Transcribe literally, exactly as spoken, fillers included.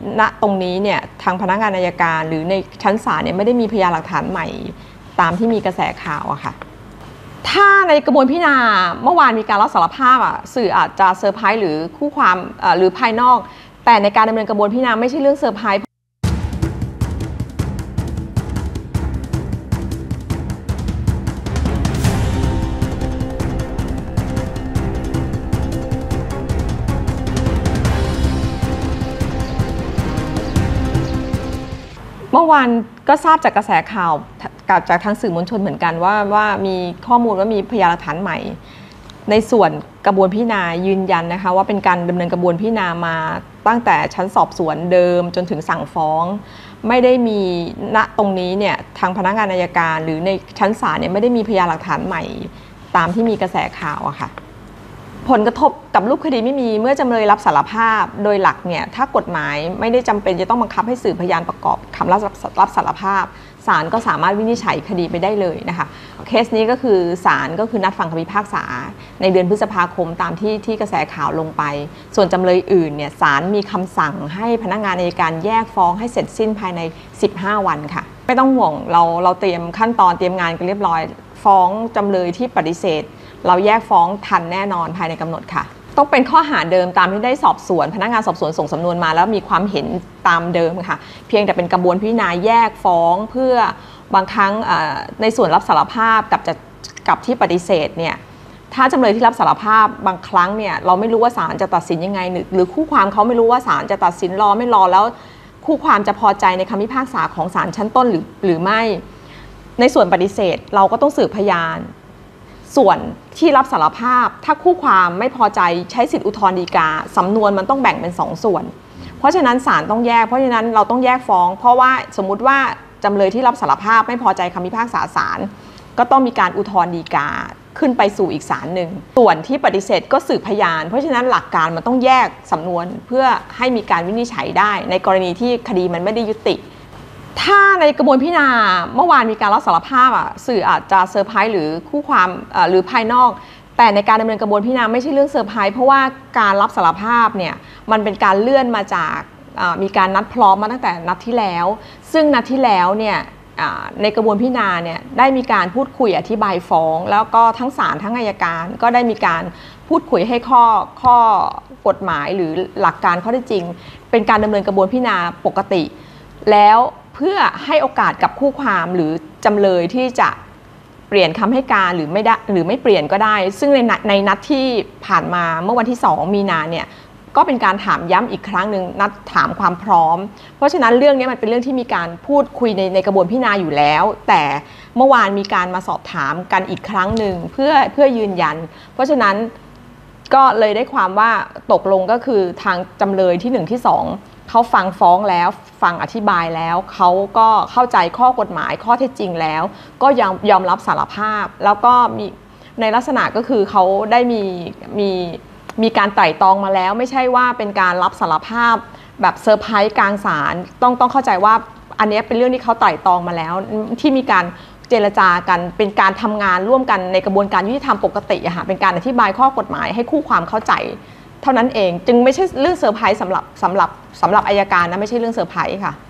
ณตรงนี้เนี่ยทางพนักงานอัยการหรือในชั้นศาลเนี่ยไม่ได้มีพยานหลักฐานใหม่ตามที่มีกระแสข่าวอะค่ะถ้าในกระบวนพิจารณาเมื่อวานมีการรับสารภาพอะสื่ออาจจะเซอร์ไพรส์หรือคู่ความหรือภายนอกแต่ในการดำเนินกระบวนพิจารณาไม่ใช่เรื่องเซอร์ไพรส์เมื่อวานก็ทราบจากกระแสข่าวจากทางสื่อมวลชนเหมือนกันว่าว่ามีข้อมูลว่ามีพยานหลักฐานใหม่ในส่วนกระบวนพิจารณายืนยันนะคะว่าเป็นการดำเนินกระบวนพิจารณามาตั้งแต่ชั้นสอบสวนเดิมจนถึงสั่งฟ้องไม่ได้มีณตรงนี้เนี่ยทางพนักงานอัยการหรือในชั้นศาลเนี่ยไม่ได้มีพยานหลักฐานใหม่ตามที่มีกระแสข่าวอะค่ะผลกระทบกับรูปคดีไม่มีเมื่อจำเลยรับสารภาพโดยหลักเนี่ยถ้ากฎหมายไม่ได้จำเป็นจะต้องบังคับให้สืบพยานประกอบคำรับรับสารภาพศาลก็สามารถวินิจฉัยคดีไปได้เลยนะคะเคสนี้ก็คือศาลก็คือนัดฟังคำพิพากษาในเดือนพฤษภาคมตามที่ที่กระแสข่าวลงไปส่วนจำเลยอื่นเนี่ยศาลมีคำสั่งให้พนักงานอัยการแยกฟ้องให้เสร็จสิ้นภายในสิบห้าวันค่ะไม่ต้องห่วงเราเราเตรียมขั้นตอนเตรียมงานกันเรียบร้อยฟ้องจำเลยที่ปฏิเสธเราแยกฟ้องทันแน่นอนภายในกำหนดค่ะต้องเป็นข้อหาเดิมตามที่ได้สอบสวนพนักงานสอบสวนส่งสำนวนมาแล้วมีความเห็นตามเดิมค่ะเพียงแต่เป็นกระบวนพิจารณาแยกฟ้องเพื่อบางครั้งในส่วนรับสารภาพกับจะกับที่ปฏิเสธเนี่ยถ้าจำเลยที่รับสารภาพบางครั้งเนี่ยเราไม่รู้ว่าศาลจะตัดสินยังไงหรือคู่ความเขาไม่รู้ว่าศาลจะตัดสินรอไม่รอแล้วคู่ความจะพอใจในคำพิพากษาของศาลชั้นต้นหรือหรือไม่ในส่วนปฏิเสธเราก็ต้องสืบพยานส่วนที่รับสารภาพถ้าคู่ความไม่พอใจใช้สิทธิอุทธรณ์ฎีกาสำนวนมันต้องแบ่งเป็นสองส่วนเพราะฉะนั้นศาลต้องแยกเพราะฉะนั้นเราต้องแยกฟ้องเพราะว่าสมมุติว่าจำเลยที่รับสารภาพไม่พอใจคำพิพากษาศาลก็ต้องมีการอุทธรณ์ฎีกาขึ้นไปสู่อีกศาลหนึ่งส่วนที่ปฏิเสธก็สืบพยานเพราะฉะนั้นหลักการมันต้องแยกสำนวนเพื่อให้มีการวินิจฉัยได้ในกรณีที่คดีมันไม่ได้ยุติถ้าในกระบวนพิจารณาเมื่อวานมีการรับสารภาพอ่ะสื่ออาจจะเซอร์ไพรส์หรือคู่ความหรือภายนอกแต่ในการดำเนินกระบวนพิจารณาไม่ใช่เรื่องเซอร์ไพรส์เพราะว่าการรับสารภาพเนี่ยมันเป็นการเลื่อนมาจากมีการนัดพร้อมมาตั้งแต่นัดที่แล้วซึ่งนัดที่แล้วเนี่ยในกระบวนพิจารณาเนี่ยได้มีการพูดคุยอธิบายฟ้องแล้วก็ทั้งศาลทั้งอัยการก็ได้มีการพูดคุยให้ข้อข้อกฎหมายหรือหลักการข้อเท็จจริงเป็นการดำเนินกระบวนพิจารณาปกติแล้วเพื่อให้โอกาสกับคู่ความหรือจำเลยที่จะเปลี่ยนคำให้การหรือไม่ได้หรือไม่เปลี่ยนก็ได้ซึ่งในในนัดที่ผ่านมาเมื่อวันที่สองมีนาเนี่ยก็เป็นการถามย้ำอีกครั้งหนึ่งนัดถามความพร้อมเพราะฉะนั้นเรื่องนี้มันเป็นเรื่องที่มีการพูดคุยในในกระบวนพิจารณาอยู่แล้วแต่เมื่อวานมีการมาสอบถามกันอีกครั้งหนึ่งเพื่อเพื่อยืนยันเพราะฉะนั้นก็เลยได้ความว่าตกลงก็คือทางจำเลยที่หนึ่งที่สองเขาฟังฟ้องแล้วฟังอธิบายแล้วเขาก็เข้าใจข้อกฎหมายข้อเท็จจริงแล้วก็ยอมยอมรับสารภาพแล้วก็มีในลักษณะก็คือเขาได้มีมีมีการไตร่ตรองมาแล้วไม่ใช่ว่าเป็นการรับสารภาพแบบเซอร์ไพรส์กลางศาลต้องต้องเข้าใจว่าอันนี้เป็นเรื่องที่เขาไตร่ตรองมาแล้วที่มีการเจรจากันเป็นการทำงานร่วมกันในกระบวนการยุติธรรมปกติอะค่ะเป็นการอธิบายข้อกฎหมายให้คู่ความเข้าใจเท่านั้นเองจึงไม่ใช่เรื่องเซอร์ไพรส์สำหรับสำหรับสำหรับอัยการนะไม่ใช่เรื่องเซอร์ไพรส์ค่ะ